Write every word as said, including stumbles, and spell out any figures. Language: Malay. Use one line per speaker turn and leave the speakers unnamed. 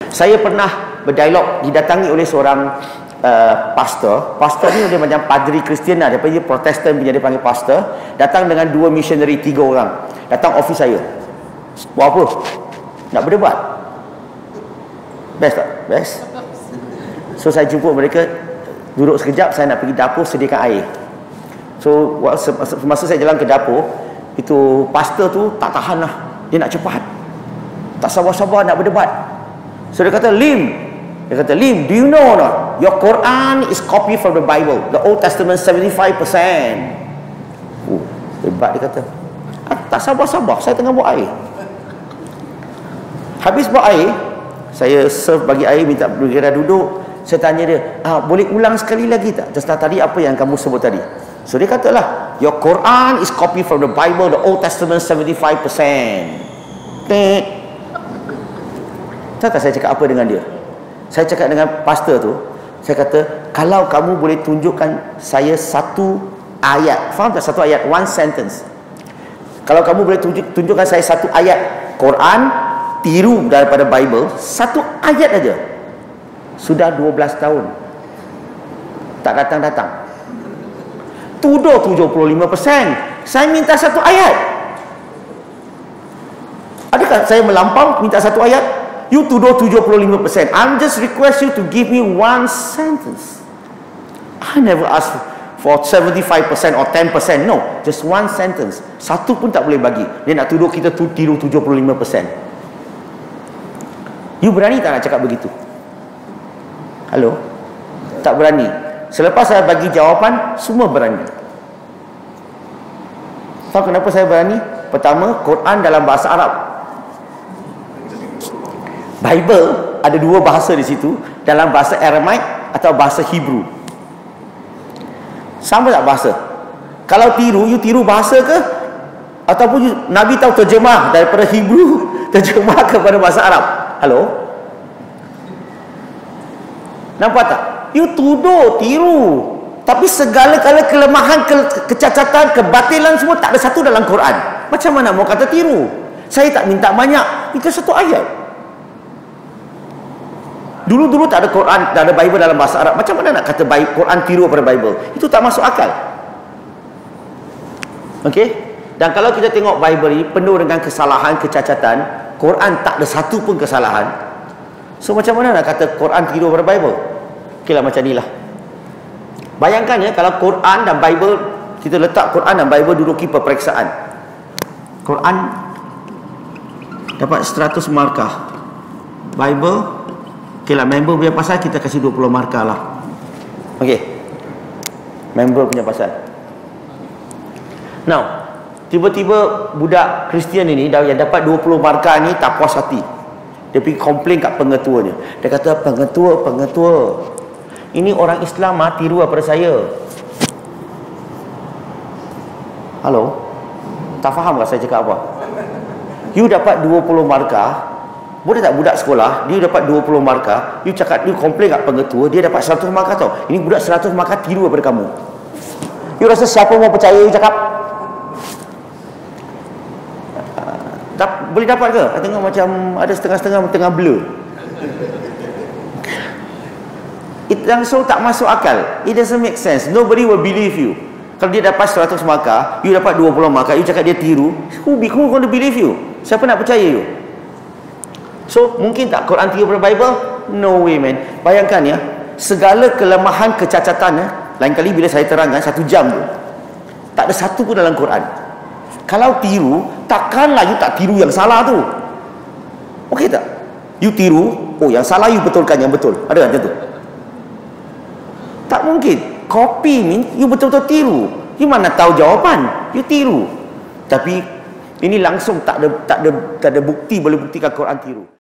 Saya pernah berdialog, didatangi oleh seorang uh, pastor. Pastor ni dia macam padri Kristian lah, daripada dia Protestan punya, dia panggil pastor. Datang dengan dua missionary, tiga orang. Datang office saya. Buat apa? Nak berdebat. Best tak? Best. So saya jumpa mereka, duduk sekejap, saya nak pergi dapur sediakan air. So masa saya jalan ke dapur, itu pastor tu tak tahan lah, dia nak cepat, tak sabar-sabar nak berdebat. So dia kata, Lim, dia kata, Lim, do you know or not, your Quran is copy from the Bible, the Old Testament seventy-five percent. Oh, hebat, dia kata. Ah, tak sabar-sabar, saya tengah buat air. Habis buat air, saya serve bagi air, minta bergerak duduk. Saya tanya dia, ah, boleh ulang sekali lagi tak tentang tadi apa yang kamu sebut tadi? So dia katalah, your Quran is copy from the Bible, the Old Testament seventy-five percent. Tahu tak saya cakap apa dengan dia? Saya cakap dengan pastor tu, saya kata, kalau kamu boleh tunjukkan saya satu ayat, faham tak satu ayat, one sentence. Kalau kamu boleh tunjuk, tunjukkan saya satu ayat Quran, tiru daripada Bible, satu ayat aja. Sudah dua belas tahun tak datang-datang. Tuduh tujuh puluh lima persen. Saya minta satu ayat. Adakah saya melampau minta satu ayat? You tuduh tujuh puluh lima persen. I'm just request you to give me one sentence. I never ask for seventy-five percent or ten percent. No, just one sentence. Satu pun tak boleh bagi. Dia nak tuduh kita tu tiru tujuh puluh lima persen. You berani tak nak cakap begitu? Halo? Tak berani. Selepas saya bagi jawapan, semua berani. Tahu kenapa saya berani? Pertama, Quran dalam bahasa Arab. Bible ada dua bahasa di situ, dalam bahasa Aramaik atau bahasa Hebrew. Sama tak bahasa? Kalau tiru, you tiru bahasa ke? Ataupun you, Nabi tahu terjemah daripada Hebrew terjemah kepada bahasa Arab? Halo? Nampak tak? You tuduh, tiru, tapi segala-gala kelemahan, ke kecacatan, kebatilan semua tak ada satu dalam Quran. Macam mana mau kata tiru? Saya tak minta banyak, itu satu ayat. Dulu-dulu tak ada Quran, tak ada Bible dalam bahasa Arab. Macam mana nak kata Quran tiru pada Bible? Itu tak masuk akal. Okey? Dan kalau kita tengok Bible ini penuh dengan kesalahan, kecacatan, Quran tak ada satu pun kesalahan. So macam mana nak kata Quran tiru pada Bible? Okeylah, macam inilah. Bayangkan ya, kalau Quran dan Bible, kita letak Quran dan Bible duduki peperiksaan. Quran dapat seratus markah. Bible, okeylah, member punya pasal kita kasih dua puluh markah lah. Okey. Member punya pasal. Now, tiba-tiba budak Kristian ini yang dapat dua puluh markah ni tak puas hati. Dia pergi komplain kat pengetuanya. Dia kata, pengetua, pengetua, ini orang Islam ah, tiru daripada saya. Halo? Tak faham tak saya cakap apa? You dapat dua puluh markah. Boleh tak budak sekolah, dia dapat dua puluh markah, you cakap, you komplain kat pengetua, dia dapat seratus markah tau. Ini budak seratus markah tiru daripada kamu. You rasa siapa mau percaya you cakap? Tak boleh dapat ke? Tengok macam ada setengah-setengah tengah blur. It langsung tak masuk akal. It doesn't make sense. Nobody will believe you. Kalau dia dapat seratus markah, you dapat dua puluh markah, you cakap dia tiru, who be who going to believe you? Siapa nak percaya you? So, mungkin tak Quran tiru pada Bible? No way, man. Bayangkan ya, segala kelemahan, kecacatan ya, lain kali bila saya terangkan satu jam tu, tak ada satu pun dalam Quran. Kalau tiru, takkanlah you tak tiru yang salah tu. Okey tak? You tiru, oh yang salah you betulkan yang betul. Ada macam tu? Tak mungkin. Copy ni you betul-betul tiru. You mana tahu jawapan? You tiru. Tapi ini langsung tak ada tak ada tak ada bukti boleh buktikan Quran tiru.